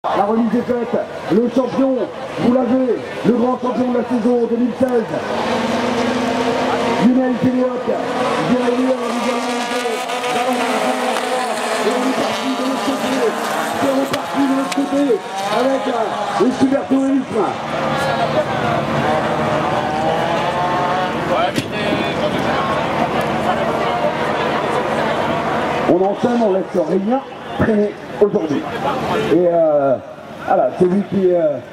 La remise est faite, le champion, vous l'avez, le grand champion de la saison 2016, Lionel Téléoc, vient élire c'est reparti de l'autre côté avec le super tourisme. On enchaîne, on laisse rien traîner aujourd'hui. Et voilà, celui qui est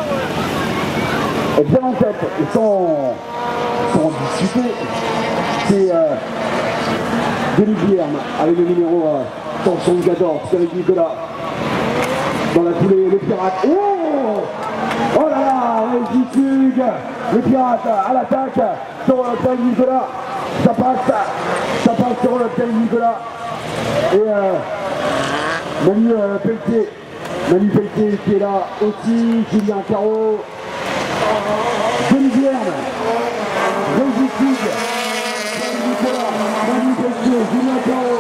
bien en tête et sans discuter, c'est Denis Guilherme avec le numéro 174, Frédéric Nicolas. Dans la foulée, le pirate. Oh là là, Régis Hug, le pirate à l'attaque sur Frédéric Nicolas. Ça passe sur Frédéric Nicolas. Et Manu Pelletier qui est là aussi, Julien Caro, Denis Guilherme, Régis Hug, Nicolas, Manu Pelletier, Julien Caro,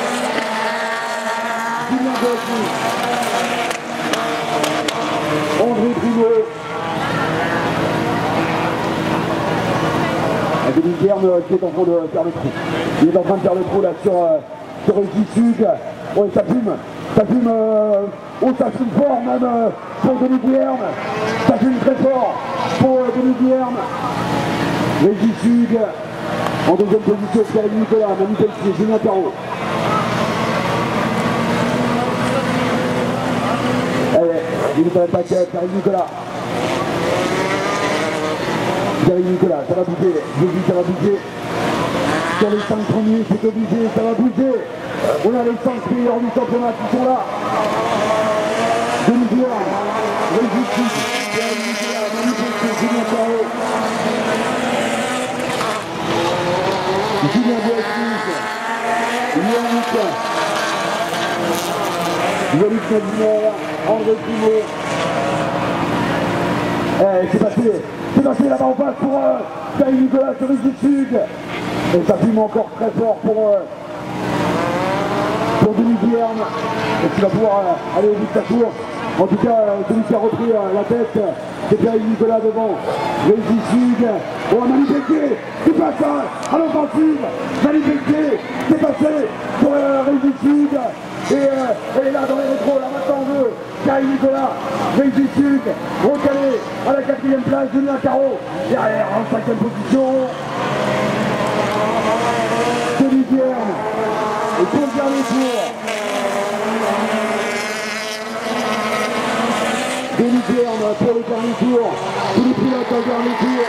Julien Caro, André Primo, Denis Guilherme qui est en train de faire le trou. Il est en train de faire le trou là sur Régis Hug. Ouais, ça fume fort même pour Denis Guilherme. Ça fume très fort pour Denis Guilherme. Régis Hug en deuxième position, Frédéric Nicolas, Manu Pelletier, Julien Caro. Allez, il est à l'attaque, Frédéric Nicolas. Frédéric Nicolas, ça va bouger, ça va bouger. Sur les 5 premiers, c'est obligé, ça va bouger. On a les 5 meilleurs du championnat qui sont là. Denis Guilherme, Régis Hug, Frédéric Nicolas, Manu Pelletier, Julien Caro, Julien Boissy, Yannick Nadiner, André Primo. C'est passé là-bas en face pour Frédéric Nicolas sur Régis Hug. Et ça fume encore très fort pour Denis Guilherme, et qui va pouvoir aller au bout de sa course. En tout cas, celui qui a repris la tête, c'est Frédéric Nicolas devant. Régis Hug, Manu Pelletier qui passe à l'offensive. Manu Pelletier qui est passé pour Régis Hug. Et là dans les rétros, là maintenant on veut Frédéric Nicolas, Régis Hug, recalé à la 4e place, Julien Caro derrière en 5e position. Denis Guilherme, et pour le dernier tour. Denis Guilherme pour le dernier tour. Tous les pilotes au dernier tour.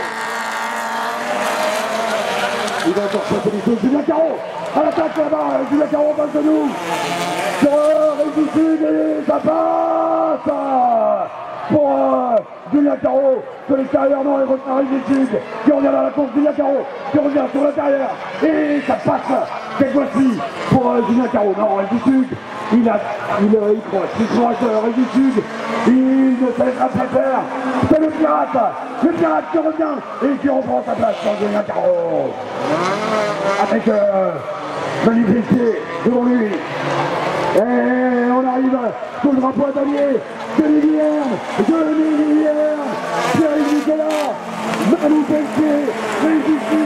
Il va encore passer les choses. Julien Caro à l'attaque là-bas. Julien Caro en face de nous. Sur Régis Hug et ça passe pour Julien Caro sur l'extérieur. Non, il revient à Régis Hug qui revient dans la course. Julien Caro qui revient sur l'intérieur. Et ça passe cette fois-ci pour Julien Caro. Non, Régis Hug, il croit Régis Hug, il ne se laissera pas faire. C'est le pirate qui revient et qui reprend sa place sur Julien Caro. Avec Manu Pelletier devant lui. Et on arrive sur le drapeau à damier. Denis Guilherme, Frédéric Nicolas, Manu Pelletier, Régis Hug.